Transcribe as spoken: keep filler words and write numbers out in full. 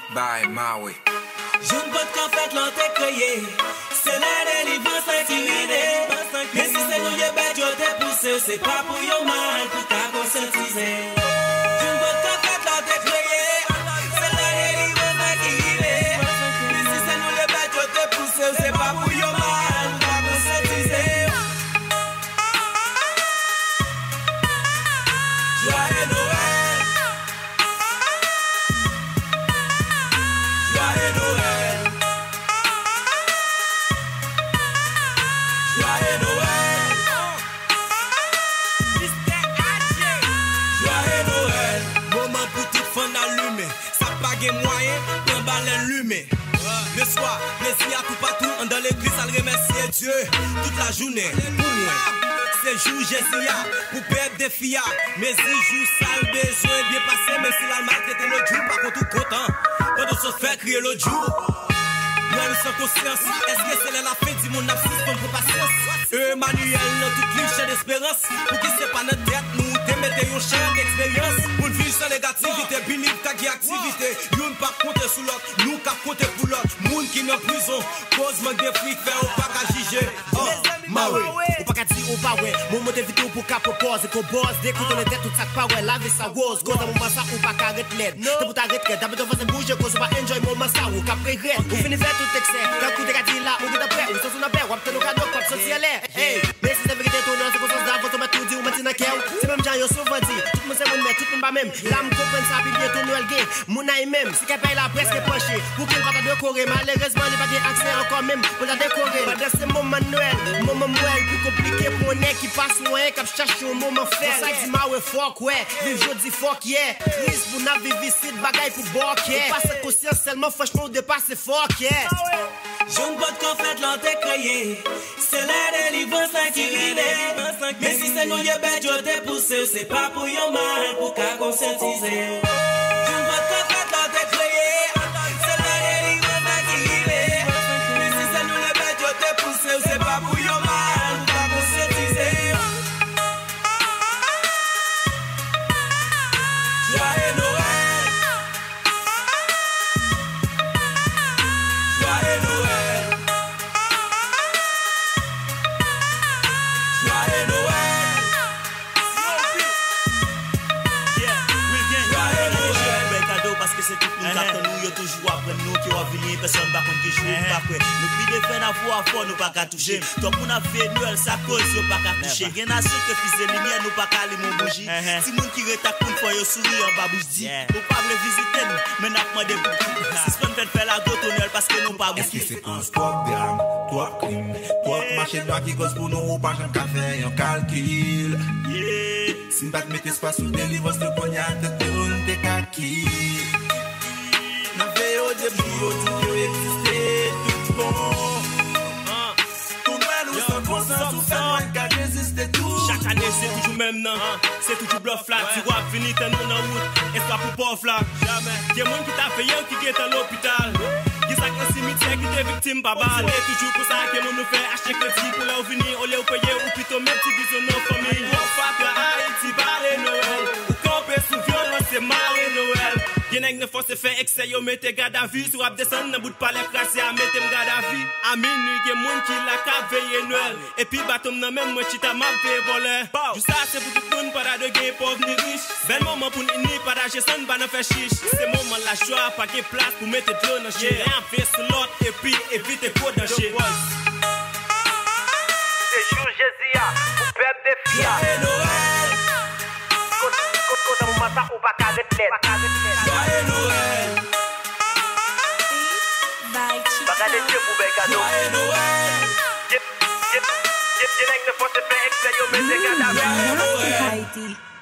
Bye, Maui. Joun pot kon fèt lan te kreye, se la délivrance intimidé. Mais si c'est nous y'a bête, yo te pousse, c'est pas pour yo mal, pour ta conscientiser. Joun pot kon fèt lan te kreye, se la délivrance intimidé. Mais si c'est nous y'a bête, yo te pousse, c'est pas pour yo mal, pour ta conscientiser. Joyeux Noël. Joyeux Noël. Joyeux Noël. Joyeux Noël. Moment pour tout fun allumé. Ça pas de moyen, plein balle allumé. Le soir, plaisir à tout partout. On dans l'église, à remercier Dieu toute la journée. Pour moi, c'est jour Jésus, pour perdre des filles. Mais si jour sale, besoin bien passé. Même si la maltraité l'autre jour, par contre, tout content. On doit se faire crier l'autre jour. Nous, nous sommes conscients. Est-ce que c'est la fin du monde abscisse comme pour patience? Emmanuel, notre cliché d'espérance. Pour qui c'est pas notre tête, nous démettez une chaîne d'expérience. Pour une vie sans négativité, believe ta activité. Nous ne pas compter sous l'autre, nous qu'à compter pour l'autre. Moun qui n'est en prison, cause manque de fric, fait ou pas qu'à juger. Oh, Maui. Ou pas qu'à dire ou pas ouais, mon mot d'éviter ou pour qu'à propose. Et qu'on bosse, dès qu'on le tête, tout ça pas ouais, laver sa rose. Cause dans mon massa ou pas qu'à arrêter l'aide. C'est pour t'arrêter, d'abord de façon bouger, cause on va enjoy mon massa ou qu'à prégrer. Ou finir faire tout excès, quand coup de gâtis là, ou de d'après, ou sans son appel, ou apte nos cadeaux, comme sortir à l'air. Hey, mais si c'est vérité, ton nom, c'est qu'on s'en d'avant, on m'a tout dit, ou m'a dit n'a qu'elle. C'est même gens, yo souvent dit, tout le monde c'est mon mais tout le monde pas même. Là, me comprenne ça, puis bientôt Noël gay. Mon aïe même, si qu'elle paye la presque penché, pour qu'il va décorer, malheureusement, il va pas accès encore même, pour la décorer. Pendant ce moment Noël, moment Noël, plus compliqué pour un nez qui passe loin, cap cherche un moment fait. Ça dit ma ouais, fuck ouais, vive jodi fuck yeah. Triste pour n'a vivre ici, bagaille pour bock yeah. Passe conscience seulement, franchement, au départ c'est fuck yeah. Joun pot kon fèt lan te kreye, se la délivrance intimidé. Mais si c'est nous y'a bête, yo te pousse, c'est pas pour yo mal, pour qu'à conscientiser. Joun pot kon fèt lan te kreye, se la délivrance intimidé. Mais si c'est nous y'a bête, yo te pousse, c'est pas pour yo mal, pour qu'à conscientiser. Joyeux Noël. Joyeux Noël. Joyeux Noël. Yeah, we bien. Joyeux Noël. Ben cadeau parce que c'est tout le monde attend nous, yo toujours après nous qui va venir, personne pas contre qui joue, pas quoi. Nous puis de faire la voix fort, nous pas qu'à toucher. Toi pour n'a fait Noël, ça cause yo pas qu'à toucher. Rien à ceux que fils de lumière, nous pas qu'à aller mon bougie. Si moun qui reta pour fois yo sourire en bas bouche dit, faut pas le visiter nous, mais n'a pas de beaucoup. Si c'est pas faire la gote Noël parce que nous pas bouger. Est-ce que c'est un sport d'âme, toi crime, toi machin doit qui cause pour nous ou pas j'aime qu'à faire un calcul. Si m'pas te mettre espace sous délivrance de cognac, te tourne tes kaki. N'a fait au début, au début, exister tout bon. Tout mal ou sans conscience, tout fait moins qu'à résister tout. Chaque année c'est toujours même non, c'est toujours bluff là. Tu vois venir t'en nous dans route, et pas pour pauvre là. Jamais. Y'a moun qui t'a fait yon qui est à l'hôpital. Qui s'est un cimetière qui t'est victime pas balle. Et toujours pour ça que moun nous fait acheter crédit pour leur venir, au lieu de payer ou plutôt même si disons nos familles. On fait à Haïti, balé Noël. Ou camper sous violence, c'est marré Noël. Y'en a qui ne faut se faire excès, yo mettez garde à vue. Sur ap descend, nan bout de palais crassé, à mettre garde à vue. À minuit, y'a moun qui la ka veillé Noël. Et puis batom nan même, moi chita m'a fait voler. Tout ça, c'est pour tout le monde, pas de gain, pauvre ni riche. Bel moment pour ni partager son, pas n'en faire chiche. C'est moment la joie, pas de place pour mettre de l'eau dans le chien. Rien fait sur l'autre, et puis éviter trop de chien. C'est jour Jésus, pour perdre des filles. Joyeux Noël. Côté mon massa ou pas qu'à arrêter l'aide. Joyeux Noël. Pas qu'à des dieux pour bel cadeau. Joyeux Noël. Yep, yep, yep, yep, ne faut se faire excès, yo mettez garde à vue. Joyeux Noël.